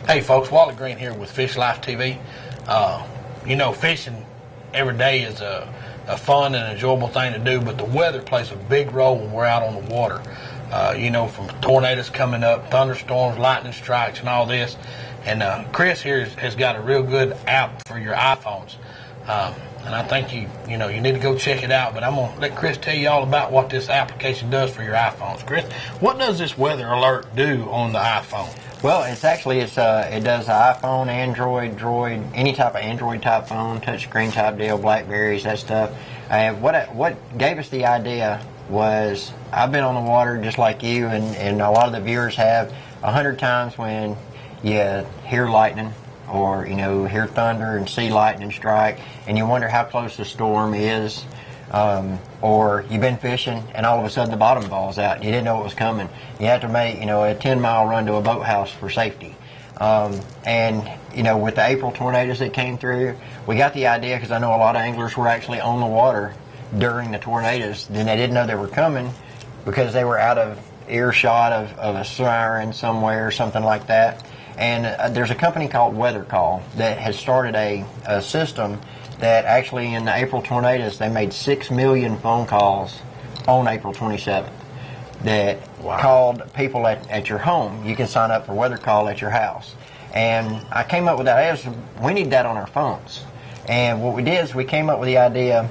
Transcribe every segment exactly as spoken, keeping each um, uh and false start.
Hey folks, Wally Green here with Fish Life T V. Uh, you know, fishing every day is a, a fun and enjoyable thing to do, but the weather plays a big role when we're out on the water. Uh, you know, from tornadoes coming up, thunderstorms, lightning strikes, and all this. And uh, Chris here has, has got a real good app for your iPhones. Um, and I think you, you know, you need to go check it out. But I'm gonna let Chris tell you all about what this application does for your iPhones. Chris, what does this weather alert do on the iPhone? Well, it's actually it's uh, it does iPhone, Android, Droid, any type of Android type phone, touchscreen type deal, Blackberries, that stuff. And what what gave us the idea was I've been on the water just like you, and, and a lot of the viewers have a hundred times when you hear lightning or you know hear thunder and see lightning strike, and you wonder how close the storm is. Um, or you've been fishing and all of a sudden the bottom falls out. You didn't know it was coming. You have to make, you know, a ten mile run to a boathouse for safety. Um, and, you know, with the April tornadoes that came through, we got the idea because I know a lot of anglers were actually on the water during the tornadoes. Then they didn't know they were coming because they were out of earshot of, of a siren somewhere or something like that. And uh, there's a company called Weather Call that has started a, a system that actually in the April tornadoes, they made six million phone calls on April twenty-seventh that wow. called people at, at your home. You can sign up for Weather Call at your house. And I came up with that idea, we need that on our phones. And what we did is we came up with the idea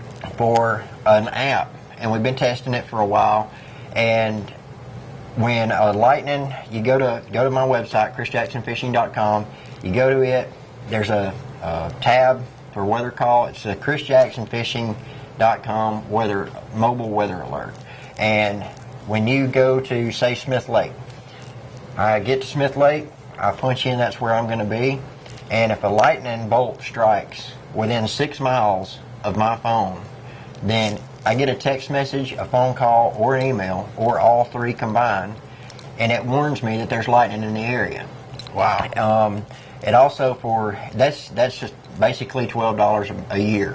for an app, and we've been testing it for a while. And when uh, lightning, you go to go to my website, chris jackson fishing dot com, you go to it, there's a, a tab for Weather Call. It's a chris jackson fishing dot com weather mobile weather alert. And when you go to, say, Smith Lake, I get to Smith Lake, I punch in that's where I'm going to be, and if a lightning bolt strikes within six miles of my phone, then I get a text message, a phone call, or an email, or all three combined, and it warns me that there's lightning in the area. Wow. Um, it also for that's that's just basically twelve dollars a year.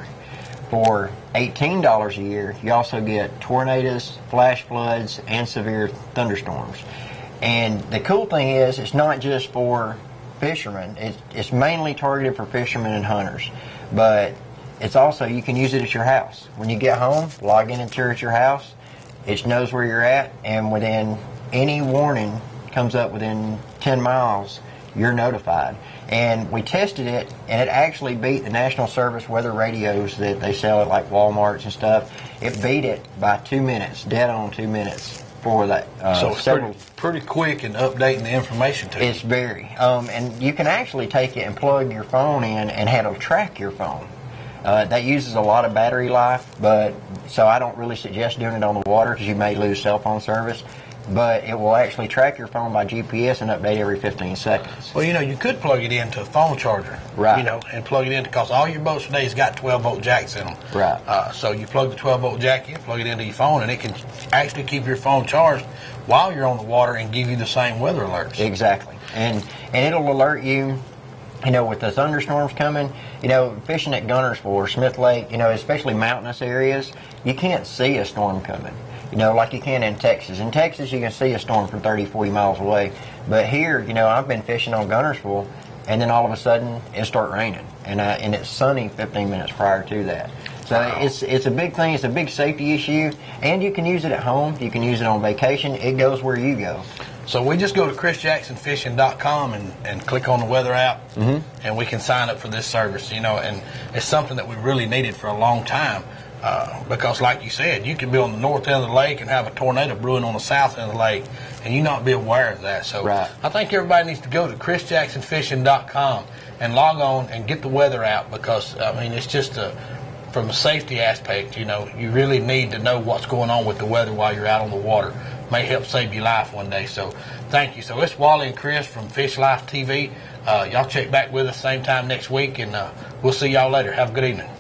For eighteen dollars a year, you also get tornadoes, flash floods, and severe thunderstorms. And the cool thing is, it's not just for fishermen. It's, it's mainly targeted for fishermen and hunters. But it's also, you can use it at your house. When you get home, log in and tour at your house. It knows where you're at, and within any warning comes up within ten miles, you're notified. And we tested it, and it actually beat the National Service weather radios that they sell at like Walmarts and stuff. It beat it by two minutes, dead on two minutes for that. Uh, so it's several, pretty, pretty quick in updating the information to you. It's very. Um, and you can actually take it and plug your phone in and have it track your phone. Uh, that uses a lot of battery life, but so I don't really suggest doing it on the water because you may lose cell phone service. But it will actually track your phone by G P S and update every fifteen seconds. Well, you know, you could plug it into a phone charger, right? You know, and plug it in because all your boats today has got twelve volt jacks in them, right? Uh, so you plug the twelve volt jack in, plug it into your phone, and it can actually keep your phone charged while you're on the water and give you the same weather alerts. Exactly, and and it'll alert you. You know, with the thunderstorms coming, you know, fishing at Gunnersville or Smith Lake, you know, especially mountainous areas, you can't see a storm coming. You know, like you can in Texas. In Texas, you can see a storm from thirty, forty miles away. But here, you know, I've been fishing on Gunnersville, and then all of a sudden, it starts raining. And I, and it's sunny fifteen minutes prior to that. So wow. it's it's a big thing. It's a big safety issue. And you can use it at home. You can use it on vacation. It goes where you go. So we just go to chris jackson fishing dot com and, and click on the weather app, mm-hmm. and we can sign up for this service, you know, and it's something that we really needed for a long time. Uh, because like you said, you could be on the north end of the lake and have a tornado brewing on the south end of the lake and you not be aware of that. So right. I think everybody needs to go to chris jackson fishing dot com and log on and get the weather app because, I mean, it's just a, from a safety aspect, you know, you really need to know what's going on with the weather while you're out on the water. May help save your life one day. So thank you. So it's Wally and Chris from Fish Life T V. Uh, y'all check back with us same time next week, and uh, we'll see y'all later. Have a good evening.